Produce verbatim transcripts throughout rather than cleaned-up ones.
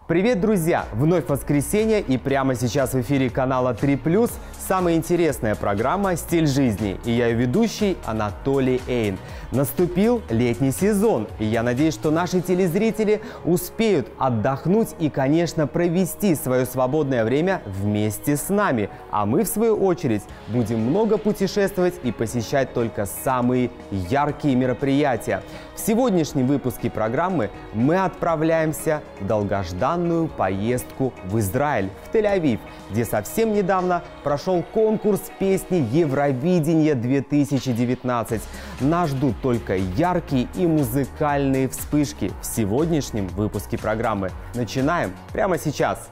Привет, друзья! Вновь воскресенье, и прямо сейчас в эфире канала три плюс самая интересная программа «Стиль жизни». И я ее ведущий Анатолий Эйн. Наступил летний сезон, и я надеюсь, что наши телезрители успеют отдохнуть и, конечно, провести свое свободное время вместе с нами. А мы, в свою очередь, будем много путешествовать и посещать только самые яркие мероприятия. В сегодняшнем выпуске программы мы отправляемся в долгожданную поездку в Израиль, в Тель-Авив, где совсем недавно прошел конкурс песни Евровидение две тысячи девятнадцать. Нас ждут только яркие и музыкальные вспышки в сегодняшнем выпуске программы. Начинаем прямо сейчас!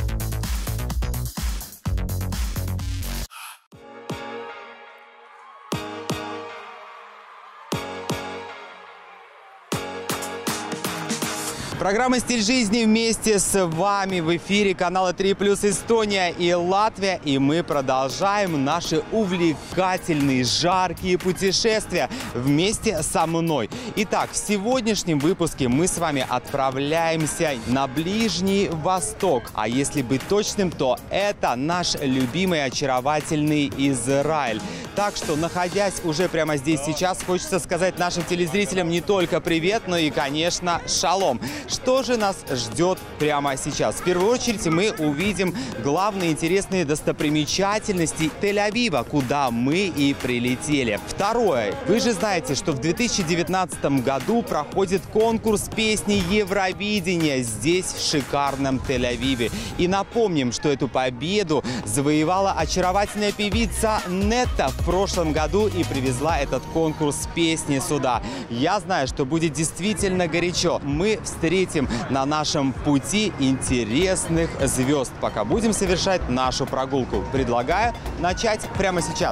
Программа «Стиль жизни» вместе с вами в эфире канала три плюс Эстония и Латвия. И мы продолжаем наши увлекательные, жаркие путешествия вместе со мной. Итак, в сегодняшнем выпуске мы с вами отправляемся на Ближний Восток. А если быть точным, то это наш любимый очаровательный Израиль. Так что, находясь уже прямо здесь сейчас, хочется сказать нашим телезрителям не только привет, но и, конечно, шалом. Что же нас ждет прямо сейчас? В первую очередь мы увидим главные интересные достопримечательности Тель-Авива, куда мы и прилетели. Второе. Вы же знаете, что в две тысячи девятнадцатом году проходит конкурс песни Евровидения здесь, в шикарном Тель-Авиве. И напомним, что эту победу завоевала очаровательная певица Нетта в прошлом году и привезла этот конкурс песни сюда. Я знаю, что будет действительно горячо. Мы встретим на нашем пути интересных звезд, пока будем совершать нашу прогулку. Предлагаю начать прямо сейчас.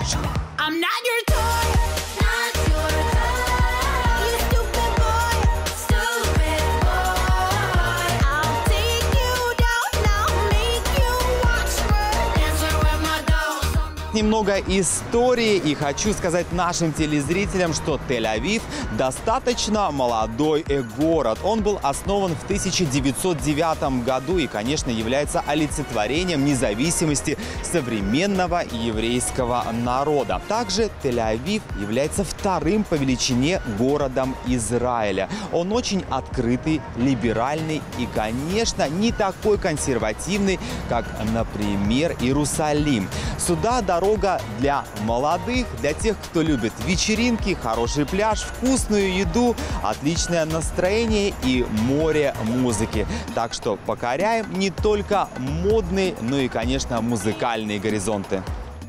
Немного истории, и хочу сказать нашим телезрителям, что Тель-Авив достаточно молодой город. Он был основан в тысяча девятьсот девятом году и, конечно, является олицетворением независимости современного еврейского народа. Также Тель-Авив является вторым по величине городом Израиля. Он очень открытый, либеральный и, конечно, не такой консервативный, как, например, Иерусалим. Сюда дорога для молодых, для тех, кто любит вечеринки, хороший пляж, вкусную еду, отличное настроение и море музыки. Так что покоряем не только модные, но и, конечно, музыкальные горизонты.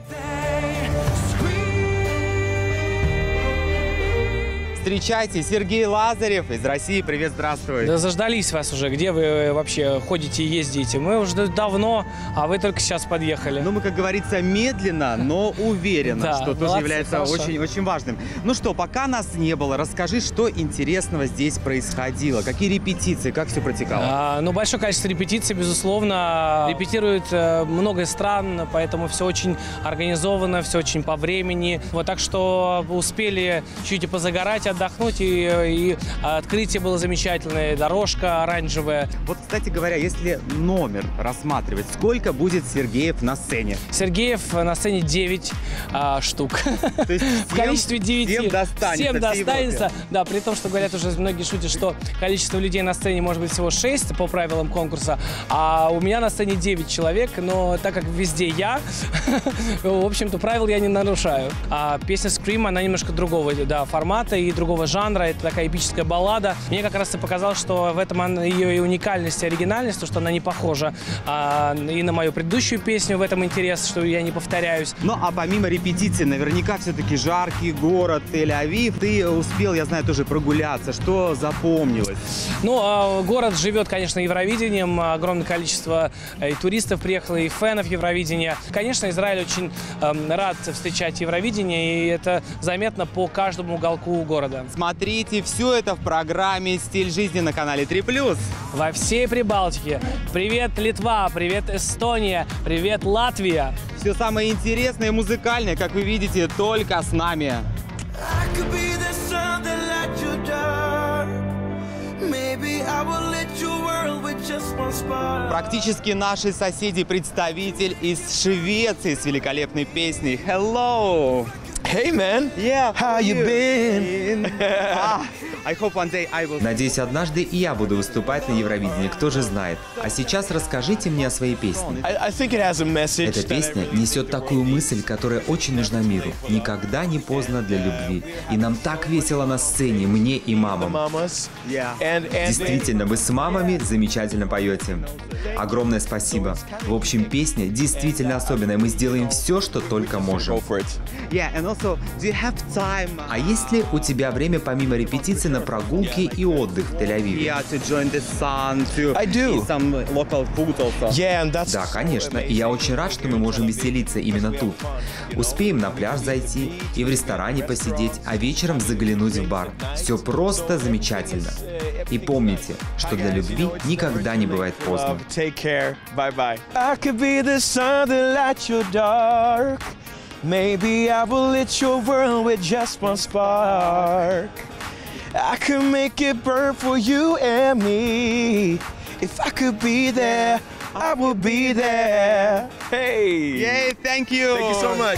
Встречайте, Сергей Лазарев из России. Привет, здравствуй. Да заждались вас уже. Где вы вообще ходите и ездите? Мы уже давно, а вы только сейчас подъехали. Ну, мы, как говорится, медленно, но уверенно, да, что тоже молодцы, является очень, очень важным. Ну что, пока нас не было, расскажи, что интересного здесь происходило, какие репетиции, как все протекало? А, ну, большое количество репетиций, безусловно. Репетирует э, много стран, поэтому все очень организовано, все очень по времени. Вот так что успели чуть-чуть позагорать, отдохнуть, и, и открытие было замечательное, дорожка оранжевая. Вот, кстати говоря, если номер рассматривать, сколько будет Сергеев на сцене? Сергеев на сцене девять а, штук. То есть в количестве девяти. Всем достанется. Всем достанется. Да, при том, что говорят уже многие шутят, что количество людей на сцене может быть всего шесть по правилам конкурса, а у меня на сцене девять человек, но так как везде я, в общем-то, правил я не нарушаю. А песня Scream, она немножко другого, да, формата и другого жанра, это такая эпическая баллада. Мне как раз и показалось, что в этом ее и уникальность, и оригинальность, то, что она не похожа а, и на мою предыдущую песню, в этом интерес, что я не повторяюсь. Ну, а помимо репетиции, наверняка все-таки жаркий город Тель-Авив. Ты успел, я знаю, тоже прогуляться. Что запомнилось? Ну, а, город живет, конечно, Евровидением. Огромное количество и туристов приехало, и фенов Евровидения. Конечно, Израиль очень э, рад встречать Евровидение, и это заметно по каждому уголку города. Смотрите все это в программе «Стиль жизни» на канале три плюс. Во всей Прибалтике. Привет, Литва, привет, Эстония, привет, Латвия. Все самое интересное и музыкальное, как вы видите, только с нами. Maybe I will let your world with Практически наши соседи, представитель из Швеции с великолепной песней «Hello». Hey man, Yeah, how you been? Ah, I hope one day I will... Надеюсь, однажды и я буду выступать на Евровидении, кто же знает. А сейчас расскажите мне о своей песне. I, I think it has a message. Эта песня несет такую мысль, которая очень нужна миру. Никогда не поздно для любви. И нам так весело на сцене, мне и мамам. Mamas. Yeah. And, and Действительно, вы с мамами замечательно поете. Огромное спасибо. В общем, песня действительно особенная. Мы сделаем все, что только можем. go for it. Yeah, and also, do you have time А есть ли у тебя время помимо репетиции на прогулки и отдых в Тель-Авиве? yeah, to join the sun, to I do. eat some local food also? Yeah, and that's Да, конечно. И я очень рад, что мы можем веселиться именно тут. Успеем на пляж зайти и в ресторане посидеть, а вечером заглянуть в бар. Все просто замечательно. И помните, что для любви никогда не бывает поздно. Love, take care. Bye bye. I could be the sun that lights your dark. Maybe I will lit your world with just one spark. I could make it burn for you and me. If I could be there, I would be there. Hey. Yay, thank you! Thank you so much.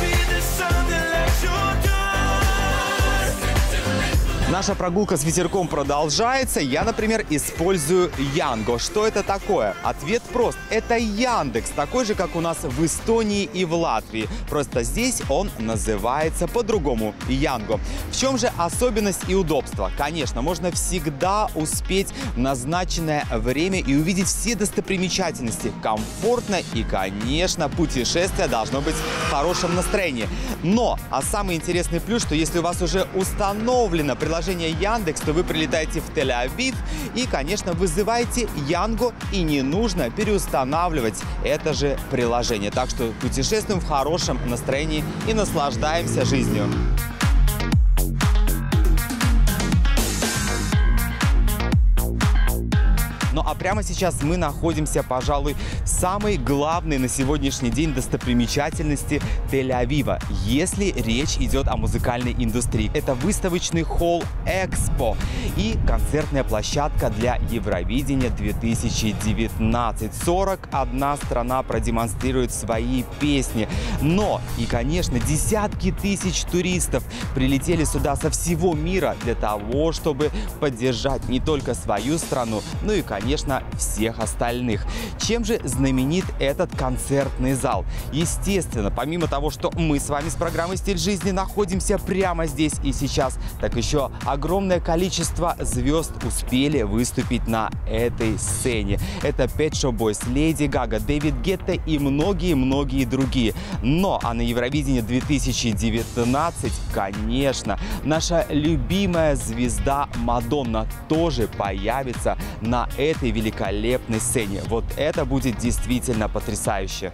Наша прогулка с ветерком продолжается. Я, например, использую Янго. Что это такое? Ответ прост. Это Яндекс, такой же, как у нас в Эстонии и в Латвии. Просто здесь он называется по-другому – Янго. В чем же особенность и удобство? Конечно, можно всегда успеть в назначенное время и увидеть все достопримечательности. Комфортно и, конечно, путешествие должно быть в хорошем настроении. Но, а самый интересный плюс, что если у вас уже установлено приложение Яндекс, то вы прилетаете в Тель-Авив и, конечно, вызываете Янго, и не нужно переустанавливать это же приложение. Так что путешествуем в хорошем настроении и наслаждаемся жизнью. Ну а прямо сейчас мы находимся, пожалуй, в самой главной на сегодняшний день достопримечательности Тель-Авива, если речь идет о музыкальной индустрии. Это выставочный холл Экспо и концертная площадка для Евровидения две тысячи девятнадцать. сорок одна страна продемонстрирует свои песни. Но и, конечно, десятки тысяч туристов прилетели сюда со всего мира для того, чтобы поддержать не только свою страну, но и, конечно, конечно, всех остальных. Чем же знаменит этот концертный зал? Естественно, помимо того, что мы с вами с программой «Стиль жизни» находимся прямо здесь и сейчас, так еще огромное количество звезд успели выступить на этой сцене. Это Pet Shop Boys, Леди Гага, Дэвид Гетта и многие-многие другие. Но, а на Евровидении две тысячи девятнадцать, конечно, наша любимая звезда Мадонна тоже появится на этой этой великолепной сцене. Вот это будет действительно потрясающе.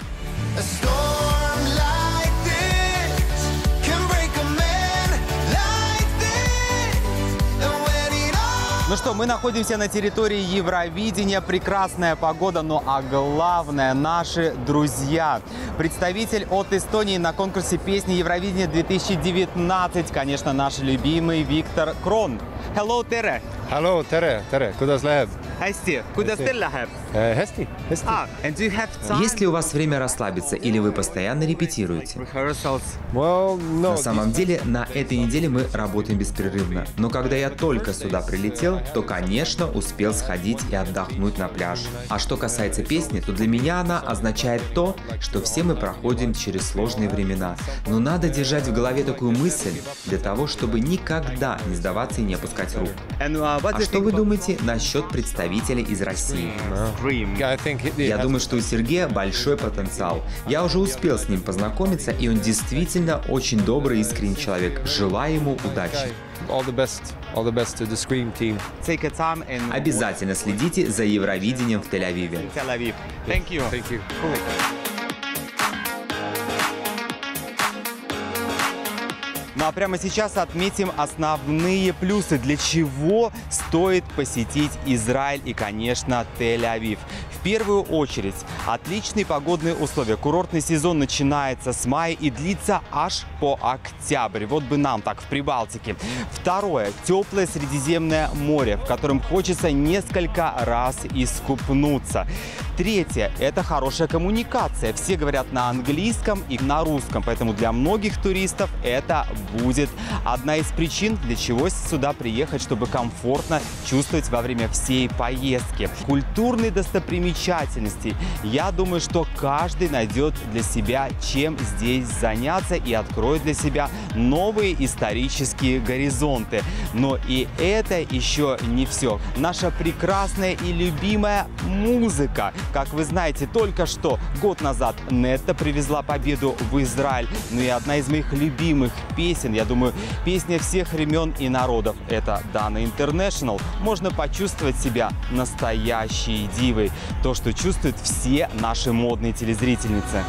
Ну что, мы находимся на территории Евровидения. Прекрасная погода, но а главное, наши друзья. Представитель от Эстонии на конкурсе песни Евровидения две тысячи девятнадцать, конечно, наш любимый Виктор Крон. Hello, Tere! Hallo, tere, tere, kuidas läheb? Hästi, kuidas teil läheb? Äh, hästi, hästi. Ah, and do you have time? Есть ли у вас время расслабиться или вы постоянно репетируете? Rehearsals. Well, no, На самом деле, на этой неделе мы работаем беспрерывно. Но когда я только сюда прилетел, то, конечно, успел сходить и отдохнуть на пляж. А что касается песни, то для меня она означает то, что все мы проходим через сложные времена. Но надо держать в голове такую мысль для того, чтобы никогда не сдаваться и не опускать рук. And, uh, what do А you что think вы about думаете насчет представителей из России? Dream? I think it, it Я has- думаю, что у Сергея большой потенциал. Я уже успел с ним познакомиться, и он действительно очень добрый и искренний человек. Желаю ему удачи. all the best, all the best to the Scream team. Take a time and Обязательно следите за Евровидением в Тель-Авиве. Tel Aviv. Thank you. Thank you. Ну а прямо сейчас отметим основные плюсы, для чего стоит посетить Израиль и, конечно, Тель-Авив. В первую очередь, отличные погодные условия. Курортный сезон начинается с мая и длится аж по октябрь. Вот бы нам так в Прибалтике. Второе. Теплое Средиземное море, в котором хочется несколько раз искупнуться. Третье. Это хорошая коммуникация. Все говорят на английском и на русском, поэтому для многих туристов это будет одна из причин, для чего сюда приехать, чтобы комфортно чувствовать во время всей поездки. Культурные достопримечательности. Я думаю, что каждый найдет для себя, чем здесь заняться, и откроет для себя новые исторические горизонты. Но и это еще не все. Наша прекрасная и любимая музыка. Как вы знаете, только что, год назад, Нетта привезла победу в Израиль. Ну и одна из моих любимых песен, я думаю, песня всех времен и народов, это Dana International. Можно почувствовать себя настоящей дивой. То, что чувствуют все наши модные телезрительницы.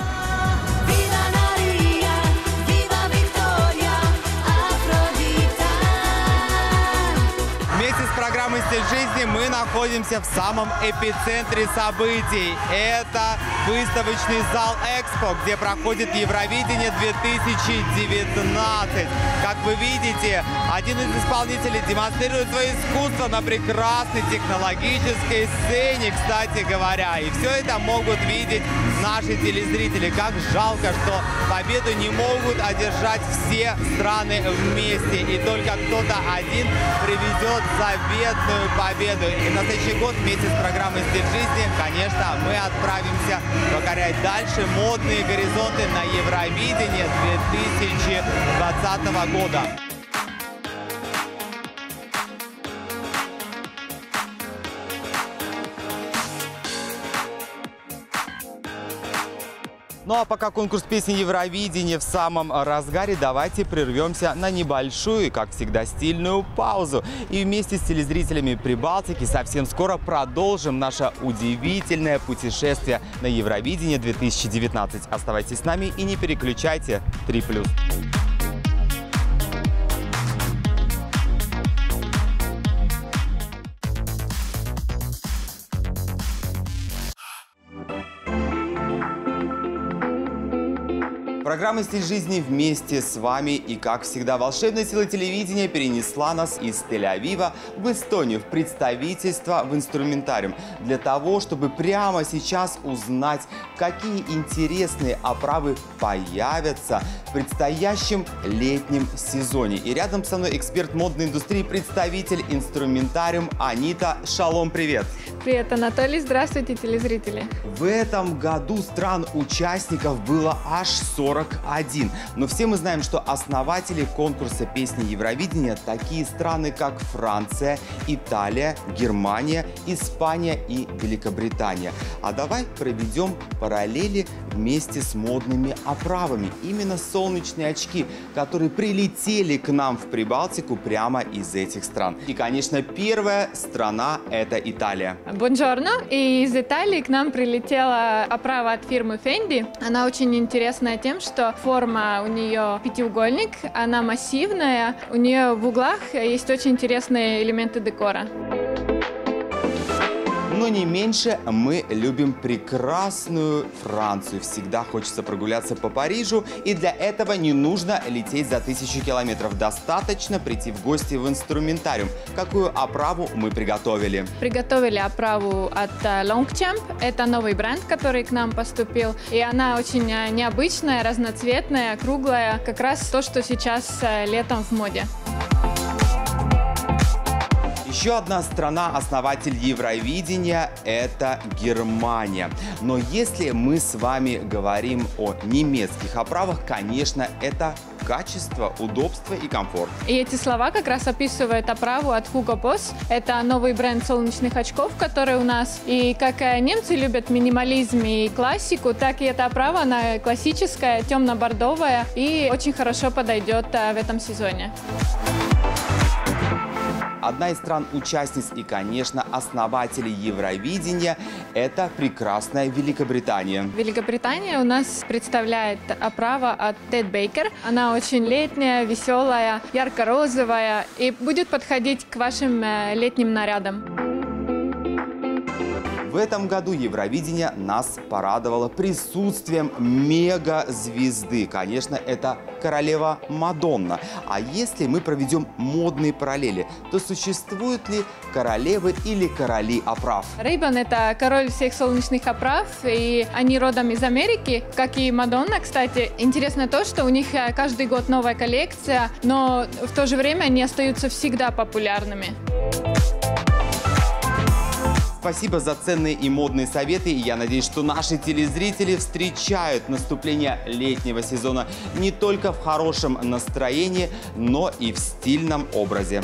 Вместе с программой «Стиль жизни» мы находимся в самом эпицентре событий. Это выставочный зал «Экспо», где проходит Евровидение две тысячи девятнадцать. Как вы видите, один из исполнителей демонстрирует свое искусство на прекрасной технологической сцене, кстати говоря. И все это могут видеть наши телезрители. Как жалко, что победу не могут одержать все страны вместе. И только кто-то один приведет заветную победу. И на следующий год вместе с программой «Стиль жизни», конечно, мы отправимся покорять дальше модные горизонты на Евровидение две тысячи двадцатого года. Ну а пока конкурс песни Евровидения в самом разгаре, давайте прервемся на небольшую, как всегда, стильную паузу. И вместе с телезрителями Прибалтики совсем скоро продолжим наше удивительное путешествие на Евровидение две тысячи девятнадцать. Оставайтесь с нами и не переключайте. три плюс. Программа «Стиль жизни» вместе с вами. И, как всегда, волшебная сила телевидения перенесла нас из Тель-Авива в Эстонию, в представительство в инструментариум, для того, чтобы прямо сейчас узнать, какие интересные оправы появятся в предстоящем летнем сезоне. И рядом со мной эксперт модной индустрии, представитель инструментариум Анита. Шалом, привет! Привет, Анатолий. Здравствуйте, телезрители. В этом году стран-участников было аж сорок один. Но все мы знаем, что основатели конкурса песни Евровидения такие страны, как Франция, Италия, Германия, Испания и Великобритания. А давай проведем параллели вместе с модными оправами. Именно солнечные очки, которые прилетели к нам в Прибалтику прямо из этих стран. И, конечно, первая страна – это Италия. Бонжорно. И из Италии к нам прилетела оправа от фирмы Fendi. Она очень интересная тем, что форма у нее пятиугольник, она массивная, у нее в углах есть очень интересные элементы декора. Но не меньше мы любим прекрасную Францию. Всегда хочется прогуляться по Парижу, и для этого не нужно лететь за тысячу километров. Достаточно прийти в гости в инструментариум. Какую оправу мы приготовили? Приготовили оправу от Longchamp. Это новый бренд, который к нам поступил. И она очень необычная, разноцветная, круглая. Как раз то, что сейчас летом в моде. Еще одна страна-основатель Евровидения – это Германия. Но если мы с вами говорим о немецких оправах, конечно, это качество, удобство и комфорт. И эти слова как раз описывают оправу от Hugo Boss. Это новый бренд солнечных очков, который у нас. И как немцы любят минимализм и классику, так и эта оправа, она классическая, темно-бордовая и очень хорошо подойдет в этом сезоне. Одна из стран-участниц и, конечно, основателей Евровидения – это прекрасная Великобритания. Великобритания у нас представляет оправа от Тед Бейкер. Она очень летняя, веселая, ярко-розовая и будет подходить к вашим э, летним нарядам. В этом году Евровидение нас порадовало присутствием мега-звезды. Конечно, это королева Мадонна. А если мы проведем модные параллели, то существуют ли королевы или короли оправ? Рейбан – это король всех солнечных оправ, и они родом из Америки, как и Мадонна, кстати. Интересно то, что у них каждый год новая коллекция, но в то же время они остаются всегда популярными. Спасибо за ценные и модные советы. Я надеюсь, что наши телезрители встречают наступление летнего сезона не только в хорошем настроении, но и в стильном образе.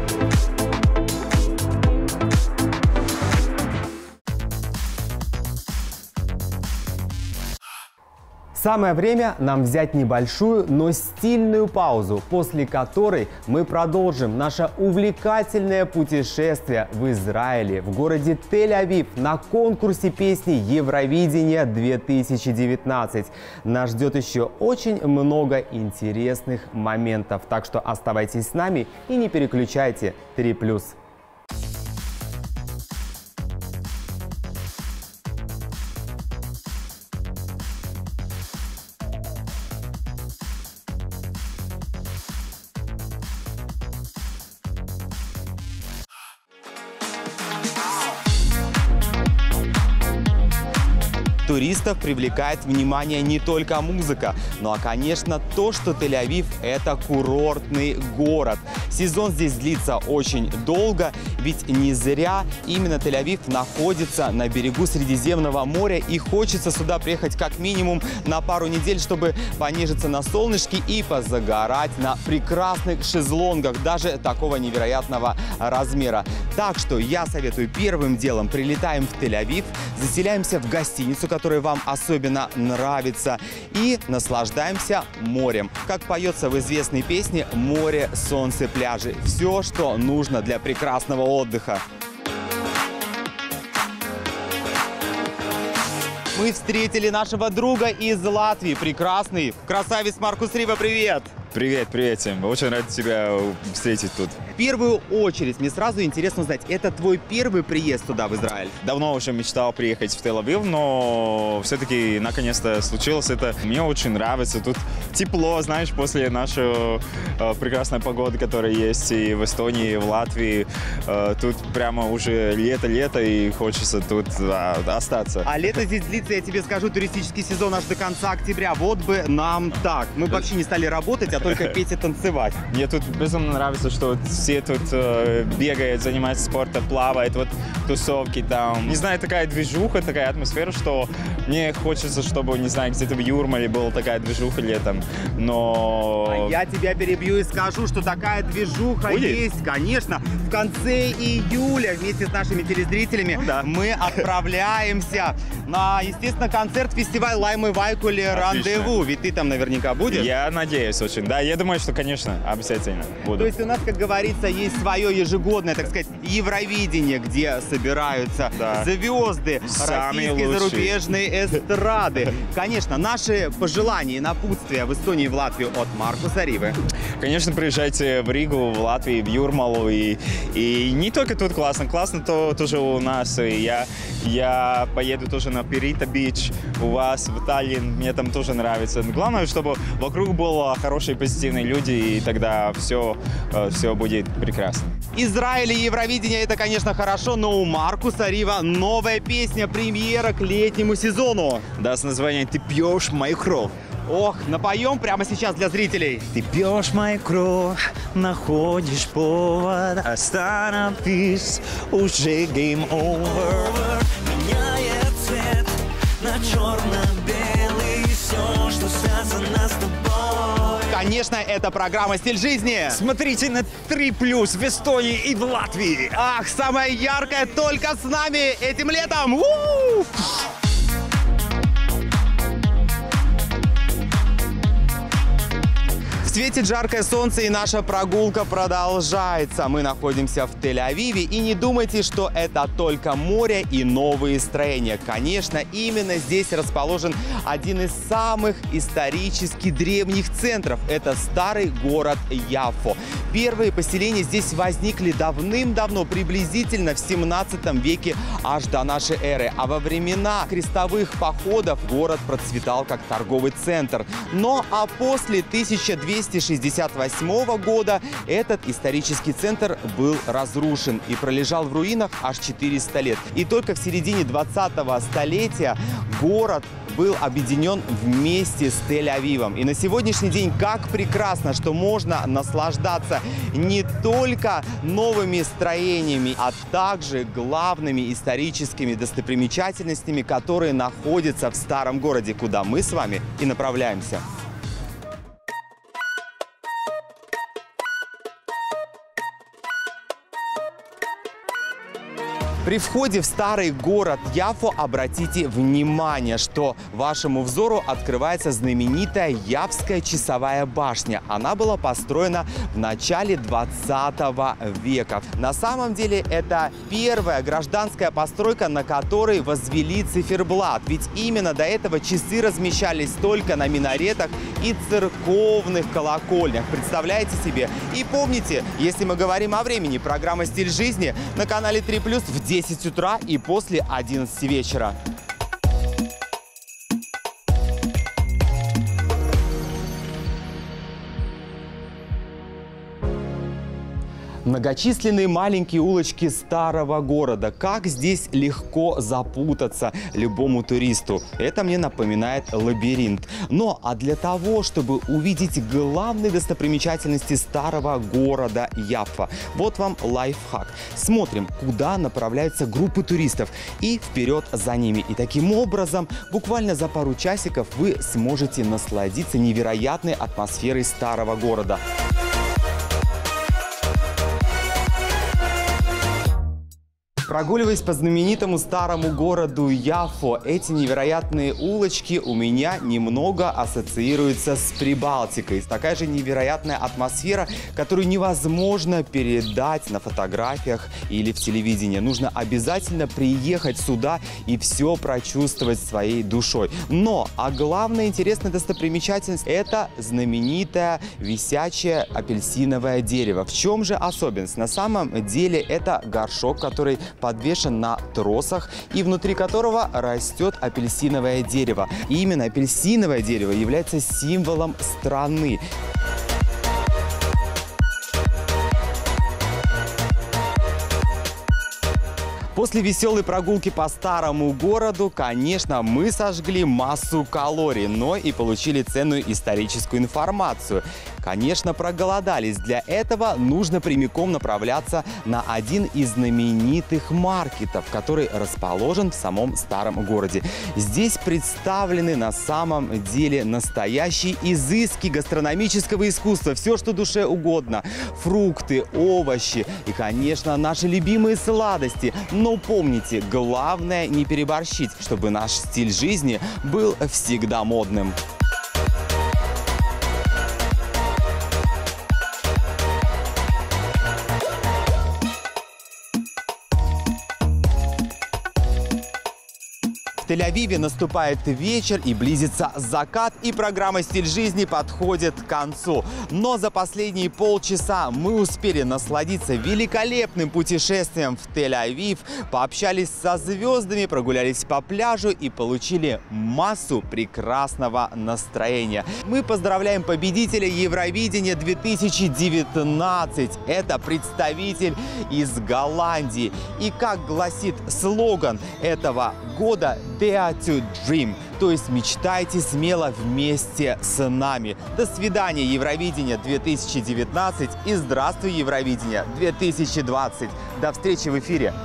Самое время нам взять небольшую, но стильную паузу, после которой мы продолжим наше увлекательное путешествие в Израиле, в городе Тель-Авив, на конкурсе песни Евровидения две тысячи девятнадцать. Нас ждет еще очень много интересных моментов, так что оставайтесь с нами и не переключайте три плюс. Туристов привлекает внимание не только музыка, но, а, конечно, то, что Тель-Авив – это курортный город. Сезон здесь длится очень долго, ведь не зря именно Тель-Авив находится на берегу Средиземного моря, и хочется сюда приехать как минимум на пару недель, чтобы понежиться на солнышке и позагорать на прекрасных шезлонгах, даже такого невероятного размера. Так что я советую первым делом прилетаем в Тель-Авив, заселяемся в гостиницу, которая вам особенно нравится, и наслаждаемся морем. Как поется в известной песне «Море, солнце, пляжи». Все, что нужно для прекрасного отдыха. Мы встретили нашего друга из Латвии. Прекрасный красавец Маркус Рива. Привет! Привет, привет всем. Очень рад тебя встретить тут. В первую очередь, мне сразу интересно узнать, это твой первый приезд туда, в Израиль? Давно уже мечтал приехать в Тель-Авив, но все-таки наконец-то случилось это. Мне очень нравится. Тут тепло, знаешь, после нашей э, прекрасной погоды, которая есть и в Эстонии, и в Латвии. Э, тут прямо уже лето-лето, и хочется тут э, остаться. А лето здесь длится, я тебе скажу, туристический сезон аж до конца октября. Вот бы нам так. Мы бы вообще не стали работать, а только петь и танцевать. Мне тут безумно нравится, что все тут э, бегают, занимаются спортом, плавают, вот тусовки там. Не знаю, такая движуха, такая атмосфера, что мне хочется, чтобы, не знаю, где-то в Юрмале была такая движуха летом, но... А я тебя перебью и скажу, что такая движуха Будет? есть, конечно. В конце июля вместе с нашими телезрителями Ну, да. мы отправляемся на, естественно, концерт-фестиваль Лаймы Вайкули «Рандеву». Ведь ты там наверняка будешь. Я надеюсь очень. Да, я думаю, что, конечно, обязательно буду. То есть у нас, как говорится, есть свое ежегодное, так сказать, Евровидение, где собираются Да. звезды Самые российской лучшие. зарубежной эстрады. Конечно, наши пожелания и напутствия в Эстонии и в Латвию от Маркуса Ривы. Конечно, приезжайте в Ригу, в Латвии, в Юрмалу. И, и не только тут классно, классно то тоже у нас. И я, я поеду тоже на Пирита-Бич, у вас в Таллин, мне там тоже нравится. Главное, чтобы вокруг было хорошие, позитивные люди, и тогда все, все будет прекрасно. Израиль и Евровидение — это, конечно, хорошо, но у Маркуса Рива новая песня, премьера к летнему сезону. Да, с названием «Ты пьешь мою кровь». Ох, напоем прямо сейчас для зрителей. Ты пьешь мою кровь, находишь повод, остановись, уже game over. Меняет цвет на черно-белый, все, что связано с тобой. Конечно, это программа «Стиль жизни». Смотрите на три плюс в Эстонии и в Латвии. Ах, самое яркое только с нами этим летом. У-у-у! Светит жаркое солнце, и наша прогулка продолжается. Мы находимся в Тель-Авиве, и не думайте, что это только море и новые строения. Конечно, именно здесь расположен один из самых исторически древних центров. Это старый город Яффо. Первые поселения здесь возникли давным-давно, приблизительно в семнадцатом веке аж до нашей эры. А во времена крестовых походов город процветал как торговый центр. Но а после тысяча двести шестьдесят восьмого года этот исторический центр был разрушен и пролежал в руинах аж четыреста лет. И только в середине двадцатого столетия город был объединен вместе с Тель-Авивом. И на сегодняшний день как прекрасно, что можно наслаждаться не только новыми строениями, а также главными историческими достопримечательностями, которые находятся в старом городе, куда мы с вами и направляемся. При входе в старый город Яффо обратите внимание, что вашему взору открывается знаменитая Яффская часовая башня. Она была построена в начале двадцатого века. На самом деле это первая гражданская постройка, на которой возвели циферблат. Ведь именно до этого часы размещались только на минаретах и церковных колокольнях. Представляете себе? И помните, если мы говорим о времени, программа «Стиль жизни» на канале три плюс в десять утра и после одиннадцати вечера. Многочисленные маленькие улочки старого города. Как здесь легко запутаться любому туристу. Это мне напоминает лабиринт. Но а для того, чтобы увидеть главные достопримечательности старого города Яффо, вот вам лайфхак. Смотрим, куда направляются группы туристов, и вперед за ними. И таким образом, буквально за пару часиков вы сможете насладиться невероятной атмосферой старого города. Прогуливаясь по знаменитому старому городу Яффо, эти невероятные улочки у меня немного ассоциируются с Прибалтикой. Такая же невероятная атмосфера, которую невозможно передать на фотографиях или в телевидении. Нужно обязательно приехать сюда и все прочувствовать своей душой. Но, а главная интересная достопримечательность – это знаменитое висячее апельсиновое дерево. В чем же особенность? На самом деле это горшок, который подвешен на тросах и внутри которого растет апельсиновое дерево. И именно апельсиновое дерево является символом страны. После веселой прогулки по старому городу, конечно, мы сожгли массу калорий, но и получили ценную историческую информацию. Конечно, проголодались. Для этого нужно прямиком направляться на один из знаменитых маркетов, который расположен в самом старом городе. Здесь представлены на самом деле настоящие изыски гастрономического искусства. Все, что душе угодно. Фрукты, овощи и, конечно, наши любимые сладости. Но помните, главное не переборщить, чтобы наш стиль жизни был всегда модным. В Тель-Авиве наступает вечер и близится закат, и программа «Стиль жизни» подходит к концу. Но за последние полчаса мы успели насладиться великолепным путешествием в Тель-Авив, пообщались со звездами, прогулялись по пляжу и получили массу прекрасного настроения. Мы поздравляем победителя Евровидения две тысячи девятнадцать. Это представитель из Голландии. И как гласит слоган этого года – Dare to Dream, то есть мечтайте смело вместе с нами. До свидания, Евровидение две тысячи девятнадцать, и здравствуй, Евровидение две тысячи двадцать. До встречи в эфире.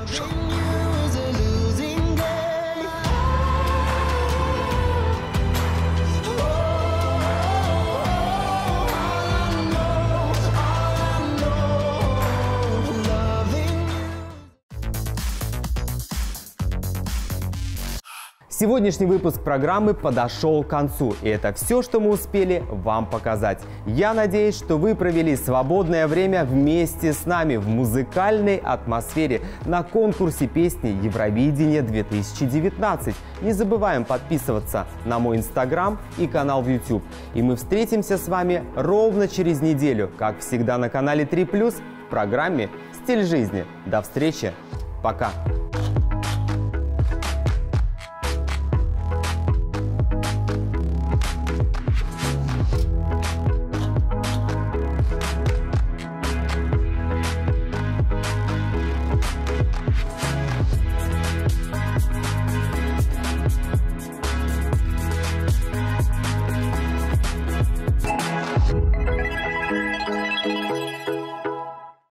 Сегодняшний выпуск программы подошел к концу, и это все, что мы успели вам показать. Я надеюсь, что вы провели свободное время вместе с нами в музыкальной атмосфере на конкурсе песни Евровидение две тысячи девятнадцать. Не забываем подписываться на мой инстаграм и канал в ютуб. И мы встретимся с вами ровно через неделю, как всегда на канале три плюс в программе «Стиль жизни». До встречи, пока!